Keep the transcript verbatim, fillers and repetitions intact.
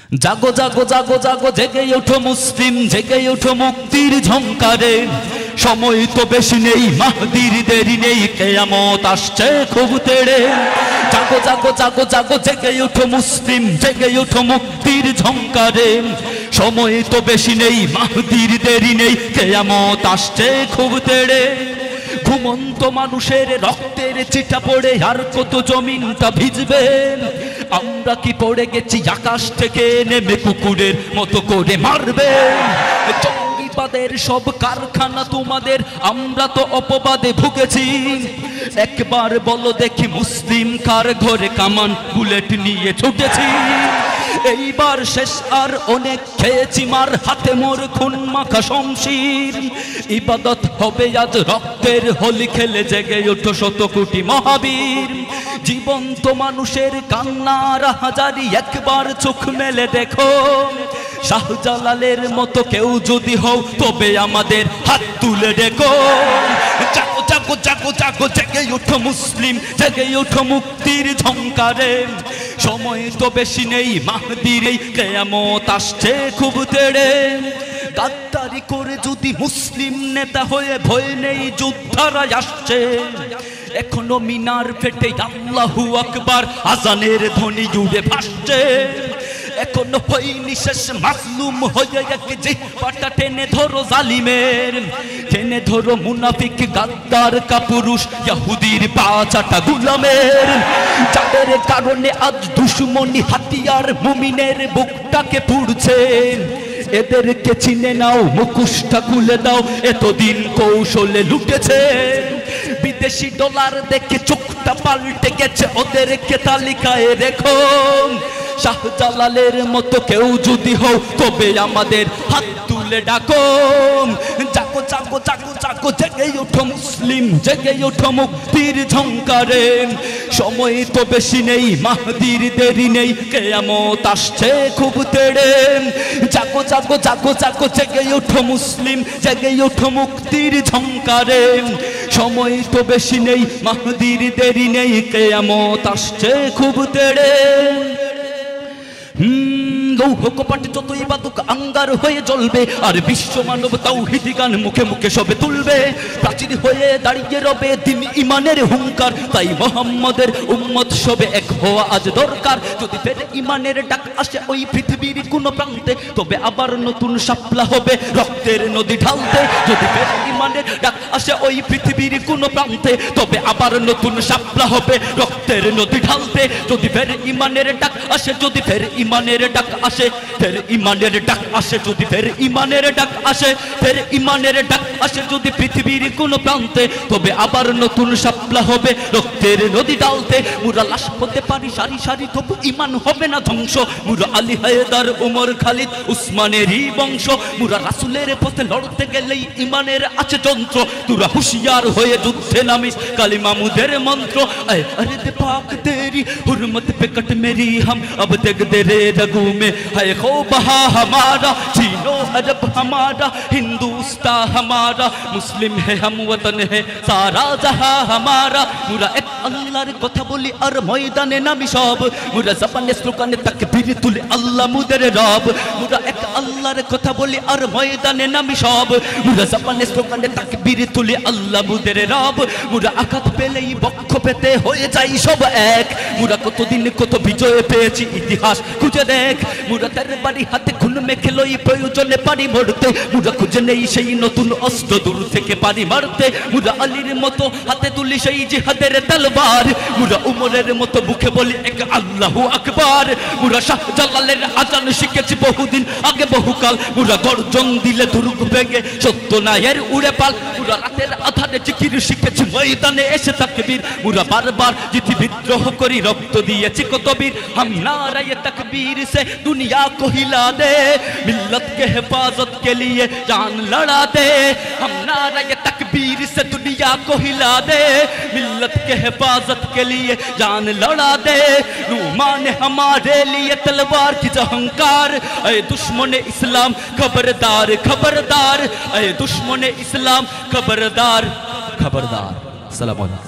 জাগো জাগো জাগো জাগো জেগে ওঠো মুসলিম, জেগে ওঠো মুক্তির ঝংকারে। সময় তো বেশি নেই, মাহদির দেরি নেই, কিয়ামত আসছে খুব তেড়ে। জাগো জাগো জাগো জাগো জেগে ওঠো মুসলিম, জেগে ওঠো মুক্তির ঝংকারে। সময় তো বেশি নেই, মাহদির দেরি নেই, কিয়ামত আসছে খুব তেড়ে। ঘুমন্ত মানুষের রক্তের চিটা পড়ে আর কত জমিনটা ভিজবে। আমরা কি পড়ে গেছি আকাশ থেকে নেমে কুকুরের মতো করে মারবে। জঙ্গিবাদের সব কারখানা তোমাদের, আমরা তো অপবাদে ভুগেছি। একবার বলো দেখি মুসলিম কার ঘরে কামান বুলেট নিয়ে ছুটেছি। এইবার শেষ, আর অনেক খেয়েছি মার, হাতে মোর খুন মাখা শমশির। ইবাদত হবে আজ রক্তের হোলি খেলে, জেগে ওঠো শত কোটি মহাবীর। জীবন্ত মানুষের কান্নার হাজারি, একবার চোখ মেলে দেখো। শাহজালালের মতো কেউ যদি হও, তবে আমাদের হাত তুলে দেখো। জাগো জাগো জাগো জাগো জেগে ওঠো মুসলিম, জেগে ওঠো মুক্তির ঝংকারে। সময় তো বেশি নেই, মাহদির এই কিয়ামত আসছে খুব তেড়ে। গাদ্দারি করে যদি মুসলিম নেতা হয়ে, ভয় নেই যোদ্ধারা আসছে। এখনো মিনার ফেটে আল্লাহু আকবার আজানের ধ্বনি জুড়ে ভাসছে। এখনো হয়নি শেষ, মাসলুম হয়ে এক জিহ্বাটা টেনে ধরো জালিমের। টেনে ধরো মুনাফিক গাদ্দার কাপুরুষ, ইহুদির পাঁচাটা গোলামের। যাদের কারণে আজ দুশমনি হাতিয়ার মুমিনের বুকটাকে পুড়ছে। এদেরকে চিনে নাও, মুখোশটা খুলে দাও, এতদিন কৌশলে লুটেছে। বিদেশি ডলার দেখে চোখটা পাল্টে গেছে, ওদেরকে তালিকায় রেখো। শাহজালালের মতো কেউ যদি হও, তবে আমাদের হাত তুলে ডাকো। জাগো জাগো জাগো জাগো জেগে ওঠো মুসলিম, জেগে ওঠো মুক্তির ঝংকারে। সময় তো বেশি নেই, মাহদির দেরি নেই, কিয়ামত আসছে খুব তেড়ে। জাগো জাগো জাগো জাগো জেগে ওঠো মুসলিম, জেগে ওঠো মুক্তির ঝংকারে। সময় তো বেশি নেই, মাহদির দেরি নেই, কিয়ামত আসছে খুব তেড়ে। লৌহ কপাট যতই বাতুক আঙ্গার হয়ে জ্বলবে, আর বিশ্ব মানব তাওহীদি গান মুখে মুখে সবে তুলবে। প্রাচীর হয়ে দাঁড়িয়ে রবে দিন ইমানের হুঙ্কার, তাই মুহাম্মাদের উম্মত সবে এক হওয়া আজ দরকার। যদি ফের ইমানের ডাক আসে ওই পৃথিবীর কোন প্রান্তে, তবে আবার নতুন শাপলা হবে রক্তের নদী ঢালতে। যদি ফের ইমানের ডাক আসে ওই পৃথিবীর কোন প্রান্তে, তবে আবার নতুন শাপলা হবে রক্তের নদী ঢালতে। যদি ফের ইমানের ডাক আসে, যদি ফের ইমানের ডাক আসে, ফের ইমানের ডাক আসে, যদি ফের ইমানের ডাক আসে, ফের ইমানের ডাক আসে যদি পৃথিবীর কোন প্রান্তে, তবে আবার নতুন শাপলা হবে রক্তের নদী ডালতে। মুরা লাশ হতে পারি সারি সারি, তবু ইমান হবে না ধ্বংস। মুরা আলী হায়দার, উমর খালিদ, উসমানেরই বংশ। মুরা রাসূলের পথে লড়তে গেলেই ইমানের আছে যন্ত্র। তোরা হুঁশিয়ার হয়ে যুদ্ধে নামিস, কালিমা মুদের মন্ত্র। আয় আরে দে পাক তেরি হুরমত पे कट मेरी हम अब तक तेरे रगू में है खो बहा हमारा। चीनो अरब हमारा, हिंदुस्तान हमारा, मुस्लिम है हम वतन है सारा जहां हमारा। मुरा एक अल्लाहर কথা বলি আর ময়দানে নামি সব। মুরা জবানে স্লোগানে তাকবীর তুলে আল্লাহ মুদের রব। মুরা এক আল্লাহর কথা বলি আর ময়দানে নামি সব। মুরা জবানে স্লোগানে তাকবীর তুলে আল্লাহ মুদের রব। মুরা আঘাত পেলেই বক্ষ পেতে হয়ে যাই সব এক। মুরা কতদিন কত বিজয় পেয়েছি, ইতিহাস খুঁজে দেখ। মুরা তার বাড়ি হাতে খুন মেখে লই, প্রয়োজনে পারি মরতে। মুরা খুঁজে নেই সেই নতুন অস্ত্র, দূর থেকে পারি মারতে। মুরা আলীর মতো হাতে তুলি সেই জিহাদের তলবার। মুরা উমরের মতো মুখে বলি এক আল্লাহু আকবার। মুরা শাহজালালের আজান শিখেছি বহুদিন আগে বহুকাল। মুরা গর্জন দিলে দুর্গ ভেঙে সত্য নায়ের উড়ে পাল। মুরা রাতের আধারে জিকির শিখেছি, ময়দানে এসে তাকবীর। মুরা বারবার জিতি বিদ্রোহ করি, রক্ত দিয়েছি কত বীর। हम नारे तकबीर से दुनिया को हिला दे, मिल्लत के हिफाजत के लिए जान लड़ा दे। हम नारे तकबीर से दुनिया को हिला दे, मिल्लत के हिफाजत के लिए जान लड़ा दे। नुमान हमारे लिए तलवार की जहंकार। ऐ दुश्मन इस्लाम खबरदार खबरदार, ऐ दुश्मन इस्लाम खबरदार खबरदार। सलाम अलैकुम।